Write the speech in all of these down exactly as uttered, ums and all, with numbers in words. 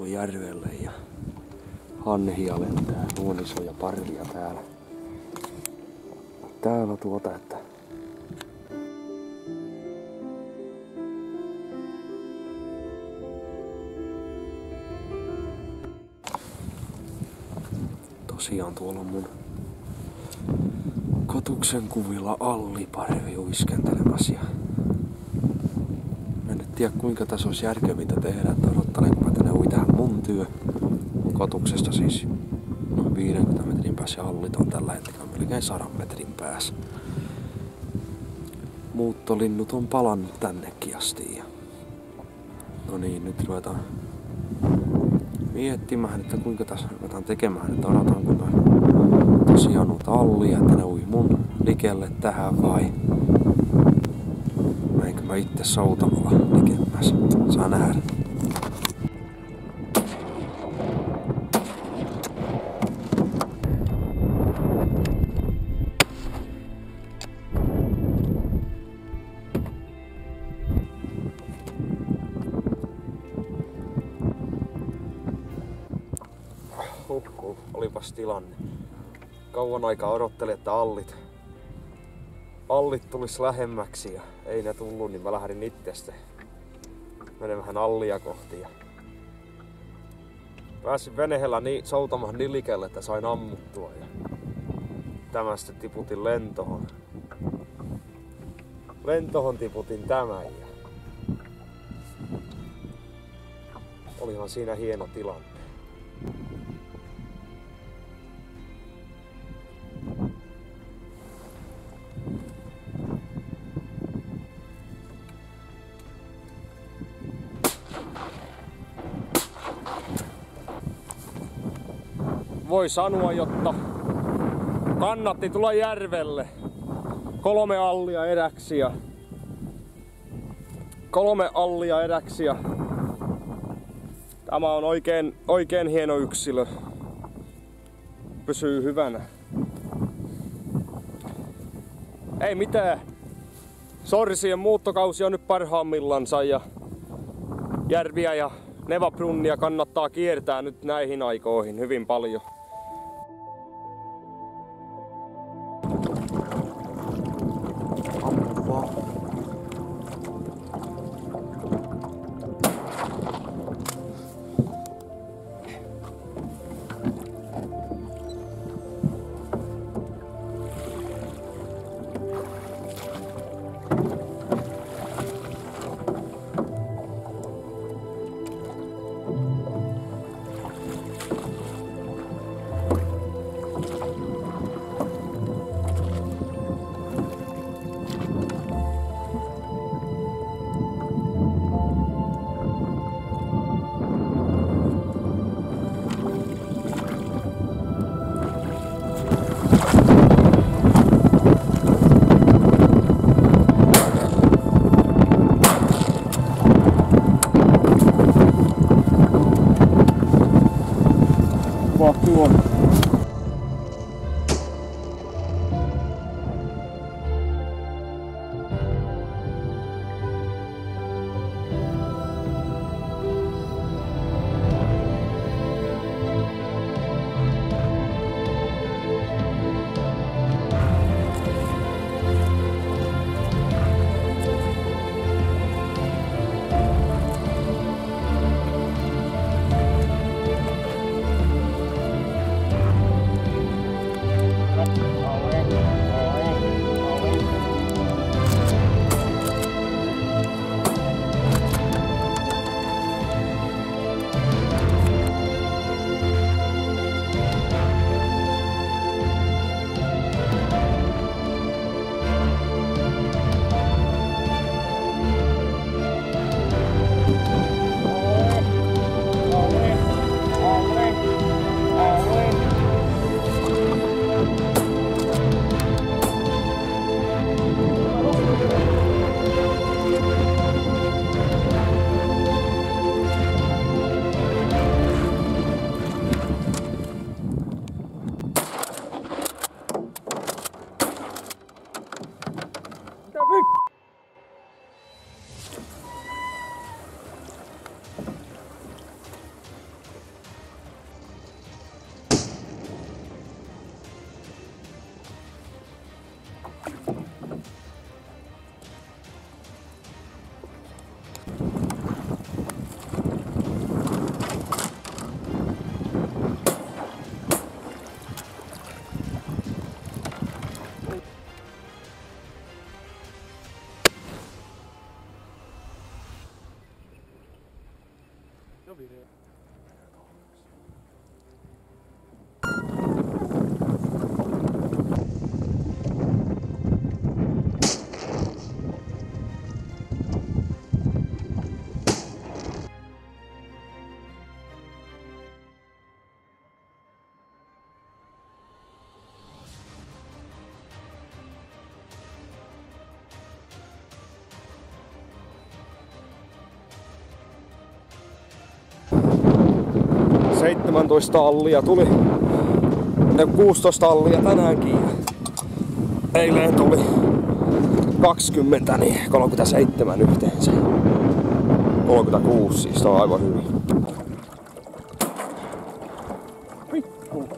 tuohon järvelle ja hanhia lentää. Nuon isoja parvia täällä. Täällä tuota, että tosiaan tuolla on mun kotuksen kuvilla alliparvi uiskentelemässä. Ja mä en nyt tiedä kuinka tässä olisi järkevintä tehdä, että odottelenko mä tänne ui tähän mun työ. Mun kotuksesta siis noin viidenkymmenen metrin päässä ja allit on tällä hetkellä melkein sadan metrin päässä. Muuttolinnut on palannut tännekin asti. Ja no niin, nyt ruvetaan miettimään, että kuinka tässä ruvetaan tekemään, että odotanko mä tosiaan noita allia, että ne ui mun likelle tähän vai meinkö mä itse soutamalla likemmäs. Saa nähdä. Huhhuh, olipas tilanne. Kauan aikaa odottelin, että allit, allit tulis lähemmäksi ja ei ne tullut, niin mä lähdin itse menemään allia kohti. Ja pääsin veneellä niin, soutamaan niin likelle, että sain ammuttua ja tämän sitten tiputin lentohon. Lentohon tiputin tämän ja olihan siinä hieno tilanne. Voi sanoa, jotta kannatti tulla järvelle. Kolme allia eräksi ja kolme allia eräksi ja tämä on oikein, oikein hieno yksilö. Pysyy hyvänä. Ei mitään. Sorsien muuttokausi on nyt parhaimmillansa ja järviä ja nevabrunnia kannattaa kiertää nyt näihin aikoihin hyvin paljon. video. seitsemäntoista allia tuli. Ja kuusitoista allia tänäänkin. Eilen tuli kaksikymmentä, niin kolmekymmentäseitsemän yhteensä. kolmekymmentäkuusi siis, tää on aivan hyvin. Pikku.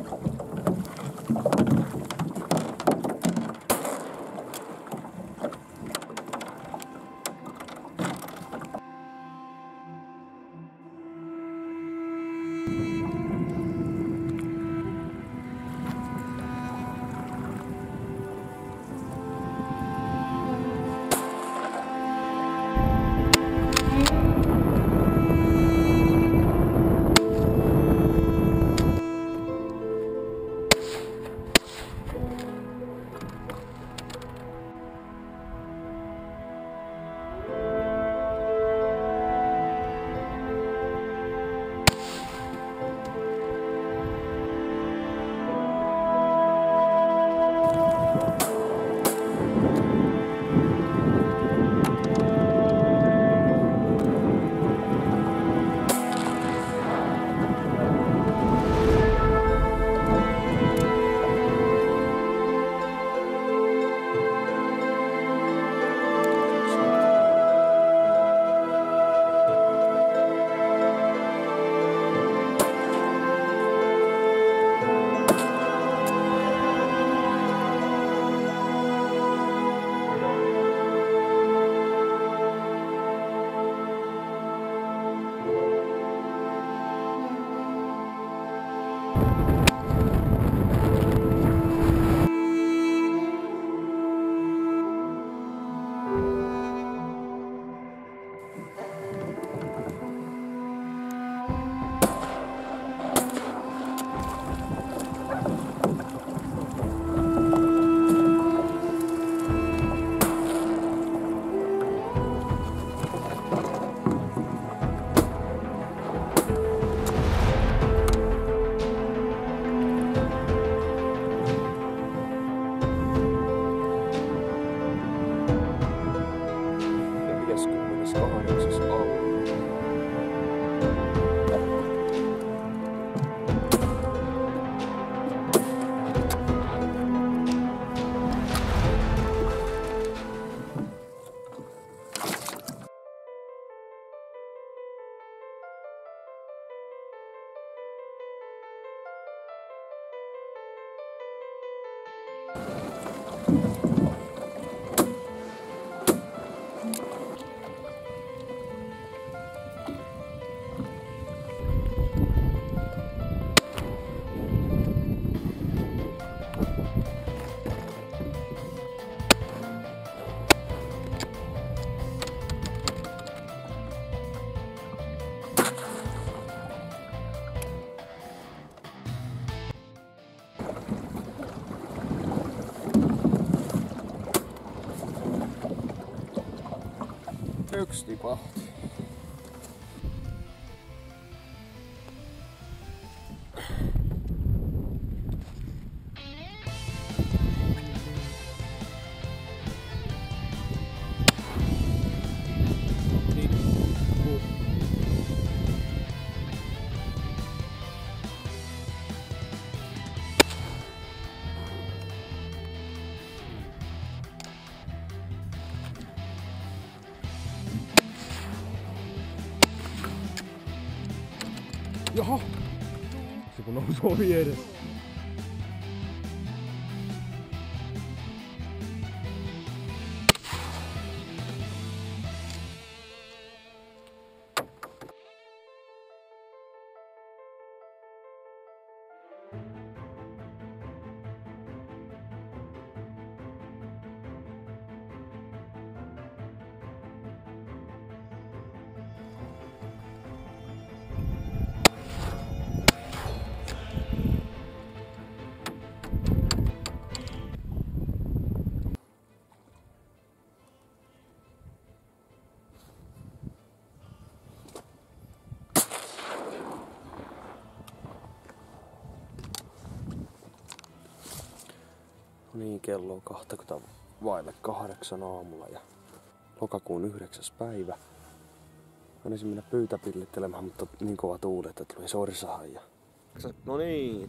Yksi tipahti. Jaha! Se kun nousi ovi edes. Niin, kello on kaksikymmentä vaille kahdeksan aamulla ja lokakuun yhdeksäs päivä. Menisin mennä pyytäpillittelemään, mutta niin kova tuuli, että tuli sorsahan. Ja... No niin.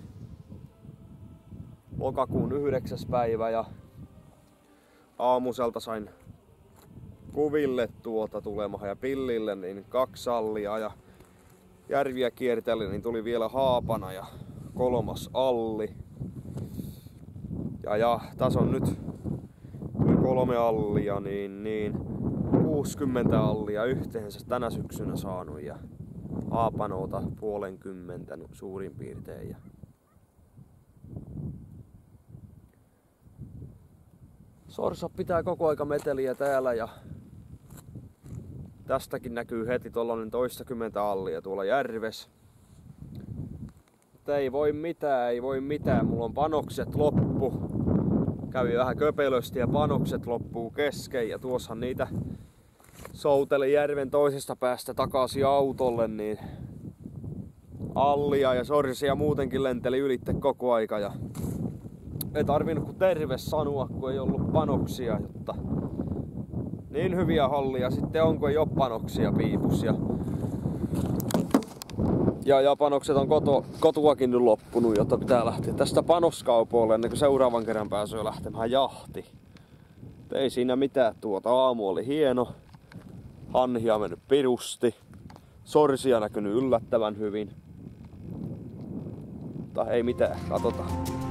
Lokakuun yhdeksäs päivä ja aamuselta sain kuville tuota tulemahan ja pillille niin kaksi sallia ja järviä kierteli, niin tuli vielä haapana ja kolmas alli. Ja, ja tässä on nyt tuli kolme allia, niin, niin kuusikymmentä allia yhteensä tänä syksynä saanut ja haapanoota puolenkymmentä suurin piirtein. Ja sorsa pitää koko aika meteliä täällä ja tästäkin näkyy heti tollanen toistakymmentä allia tuolla järves. Mutta ei voi mitään, ei voi mitään. Mulla on panokset loppu. Kävi vähän köpelösti ja panokset loppuu kesken ja tuossa niitä souteli järven toisesta päästä takaisin autolle, niin allia ja sorsia muutenkin lenteli ylitte koko aika ja ei tarvinnut kuin terve sanoa, kun ei ollut panoksia, jotta niin hyviä hallia sitten on, kun ei oo panoksia piipus. Ja, ja, ja panokset on koto, kotuakin nyt loppunut, jotta pitää lähteä tästä panoskaupoille ennen kuin seuraavan kerran pääsee lähtemään jahti. Ei siinä mitään, tuota aamu oli hieno. Hanhia mennyt pirusti. Sorsia näkynyt yllättävän hyvin. Mutta ei mitään, katsotaan.